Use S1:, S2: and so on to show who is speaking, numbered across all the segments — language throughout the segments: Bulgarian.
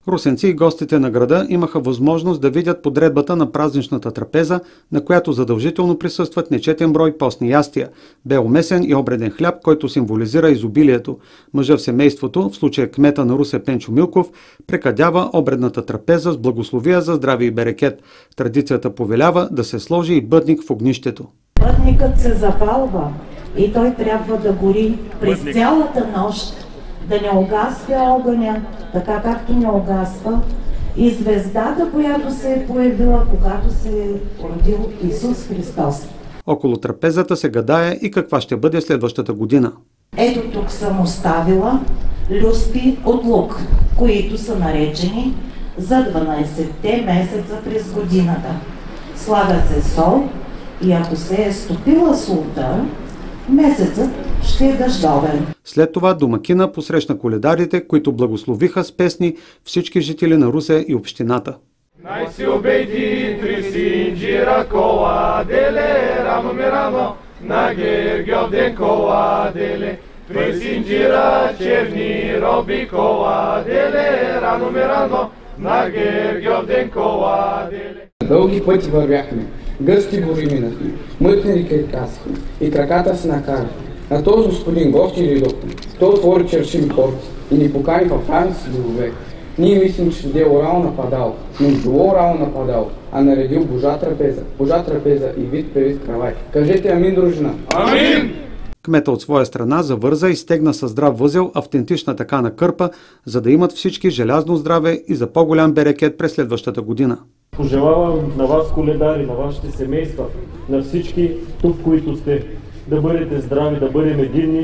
S1: Русенци и гостите на града имаха възможност да видят подредбата на празничната трапеза, на която задължително присъстват нечетен брой постни ястия, бел месен и обреден хляб, който символизира изобилието. Мъжът в семейството, в случая кмета на Русе Пенчо Милков, прекадява обредната трапеза с благословия за здраве и берекет. Традицията повелява да се сложи и бъдник в огнището.
S2: Бъдникът се запалва и той трябва да гори през цялата нощ, да не угасва огъня, така както не угасва и звездата, която се е появила, когато се е родил Исус Христос.
S1: Около трапезата се гадае и каква ще бъде следващата година.
S2: Ето тук съм оставила люспи от лук, които са наречени за 12-те месеца през годината. Слага се сол и ако се е стопила солта, месецът ще е дъждовен.
S1: След това домакина посрещна коледарите, които благословиха с песни всички жители на Русе и общината.
S3: Най-си обеди три синджира коладеле, рамо ме рамо, на Гергьов ден коладеле. Три синджира черни роби коладеле, рано ме рано, на Гергьов ден коладеле.
S4: Дълги пъти вървяхме, гъсти гори минахме, мътни реки касахме и краката си накарахме. На този господин гости дойдохме. Той отвори чершими порти и ни покани в райни си домове. Ние мислим, че ще Орал нападал, но не било Орал нападал, а наредил Божа трапеза и вид превид кравай. Кажете амин, дружина!
S3: Амин!
S1: Кмета от своя страна завърза и стегна със здрав възел автентична такана кърпа, за да имат всички желязно здраве и за по-голям берекет през следващата година.
S5: Пожелавам на вас, коледари, на вашите семейства, на всички тук, които сте, да бъдете здрави, да бъдем единни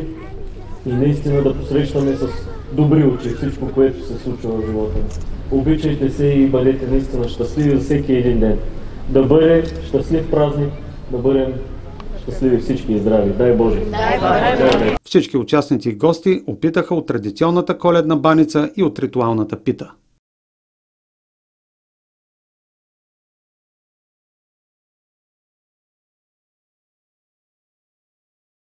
S5: и наистина да посрещаме с добри очи всичко, което се случва в живота. Обичайте се и бъдете наистина щастливи за всеки един ден. Да бъде щастлив празник, да бъдем щастливи всички и здрави. Дай Боже!
S1: Всички участници и гости опитаха от традиционната коледна баница и от ритуалната пита.